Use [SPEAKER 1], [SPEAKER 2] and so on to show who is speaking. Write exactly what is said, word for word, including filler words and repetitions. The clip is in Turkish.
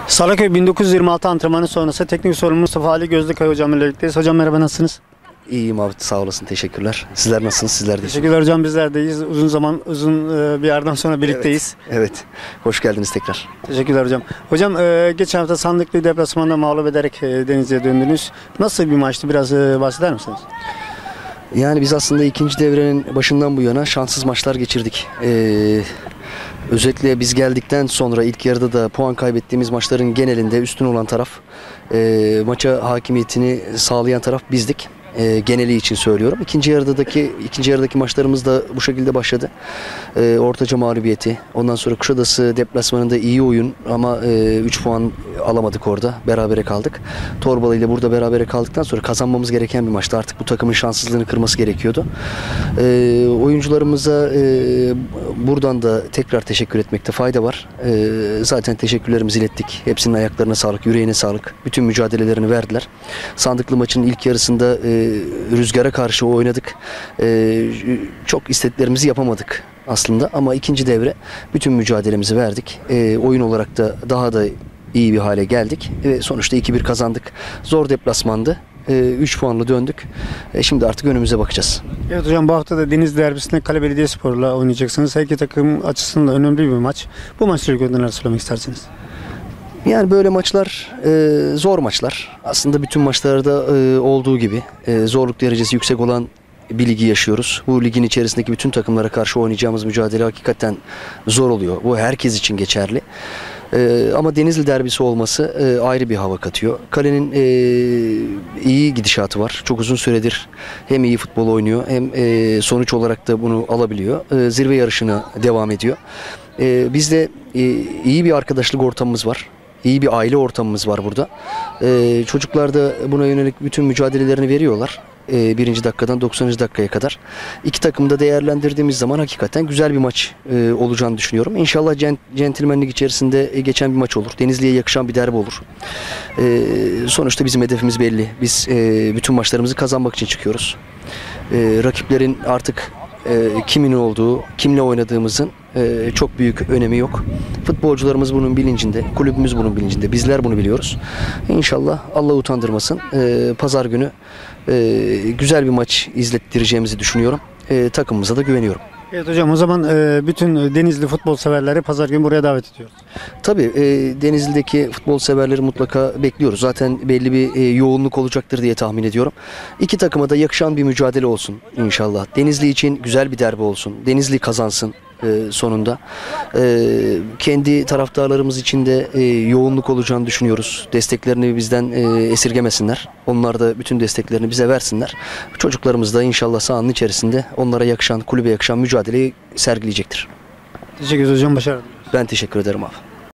[SPEAKER 1] Salaköy bin dokuz yüz yirmi altı antrenmanı sonrası teknik sorumlu Mustafa Ali Gözlükaya hocamla birlikteyiz. Hocam merhaba, nasılsınız?
[SPEAKER 2] İyiyim abi, sağ olasın, teşekkürler. Sizler nasılsınız? Sizler de.
[SPEAKER 1] Teşekkürler hocam, bizler deyiz. Uzun zaman, uzun bir yerden sonra birlikteyiz.
[SPEAKER 2] Evet, evet. Hoş geldiniz tekrar.
[SPEAKER 1] Teşekkürler hocam. Hocam geçen hafta Sandıklı deplasmanda mağlup ederek Denizli'ye döndünüz. Nasıl bir maçtı? Biraz bahseder misiniz?
[SPEAKER 2] Yani biz aslında ikinci devrenin başından bu yana şanssız maçlar geçirdik. Ee, özellikle biz geldikten sonra ilk yarıda da puan kaybettiğimiz maçların genelinde üstün olan taraf, e, maça hakimiyetini sağlayan taraf bizdik. E, geneli için söylüyorum. İkinci yarıdaki ikinci yarıdaki maçlarımız da bu şekilde başladı. E, Ortaca mağlubiyeti, ondan sonra Kuşadası deplasmanında iyi oyun ama üç puan alamadık orada. Berabere kaldık. Torbalı ile burada berabere kaldıktan sonra kazanmamız gereken bir maçtı. Artık bu takımın şanssızlığını kırması gerekiyordu. E, oyuncularımıza e, buradan da tekrar teşekkür etmekte fayda var. E, zaten teşekkürlerimizi ilettik. Hepsinin ayaklarına sağlık, yüreğine sağlık. Bütün mücadelelerini verdiler. Sandıklı maçın ilk yarısında e, rüzgara karşı oynadık. E, çok istediklerimizi yapamadık aslında ama ikinci devre bütün mücadelemizi verdik. E, oyun olarak da daha da iyi bir hale geldik ve sonuçta iki bir kazandık. Zor deplasmandı. üç puanla döndük. E, şimdi artık önümüze bakacağız. Evet
[SPEAKER 1] hocam, bu hafta da Denizli derbisinde Kale Belediyespor'la oynayacaksınız. Her iki takım açısından önemli bir maç. Bu maçla ilgili neler söylemek istersiniz?
[SPEAKER 2] Yani böyle maçlar e, zor maçlar. Aslında bütün maçlarda e, olduğu gibi e, zorluk derecesi yüksek olan bir ligi yaşıyoruz. Bu ligin içerisindeki bütün takımlara karşı oynayacağımız mücadele hakikaten zor oluyor. Bu herkes için geçerli. Ee, ama Denizli derbisi olması e, ayrı bir hava katıyor. Kalenin e, iyi gidişatı var. Çok uzun süredir hem iyi futbol oynuyor hem e, sonuç olarak da bunu alabiliyor. E, zirve yarışına devam ediyor. E, bizde e, iyi bir arkadaşlık ortamımız var. İyi bir aile ortamımız var burada. E, çocuklar da buna yönelik bütün mücadelelerini veriyorlar. Birinci dakikadan doksanıncı dakikaya kadar. İki takımı da değerlendirdiğimiz zaman hakikaten güzel bir maç e, olacağını düşünüyorum. İnşallah cent, centilmenlik içerisinde geçen bir maç olur. Denizli'ye yakışan bir derbi olur. E, sonuçta bizim hedefimiz belli. Biz e, bütün maçlarımızı kazanmak için çıkıyoruz. E, rakiplerin artık e, kimin olduğu, kimle oynadığımızın e, çok büyük önemi yok. Futbolcularımız bunun bilincinde, kulübümüz bunun bilincinde. Bizler bunu biliyoruz. İnşallah Allah utandırmasın. E, Pazar günü e, güzel bir maç izlettireceğimizi düşünüyorum. E, takımımıza da güveniyorum.
[SPEAKER 1] Evet hocam, o zaman e, bütün Denizli futbol severleri Pazar günü buraya davet ediyoruz.
[SPEAKER 2] Tabii e, Denizli'deki futbol severleri mutlaka bekliyoruz. Zaten belli bir e, yoğunluk olacaktır diye tahmin ediyorum. İki takıma da yakışan bir mücadele olsun inşallah. Denizli için güzel bir derbi olsun. Denizli kazansın e, sonunda. E, kendi taraftarlarımız için de e, yoğunluk olacağını düşünüyoruz. Desteklerini bizden e, esirgemesinler. Onlar da bütün desteklerini bize versinler. Çocuklarımız da inşallah sahanın içerisinde onlara yakışan, kulübe yakışan mücadeleyi sergileyecektir.
[SPEAKER 1] Teşekkür ederim hocam, başarılar.
[SPEAKER 2] Ben teşekkür ederim abi.